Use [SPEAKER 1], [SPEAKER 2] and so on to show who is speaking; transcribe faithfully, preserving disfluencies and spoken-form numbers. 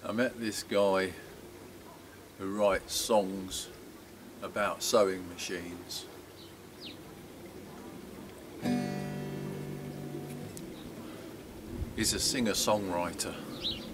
[SPEAKER 1] I met this guy who writes songs about sewing machines. He's a singer-songwriter.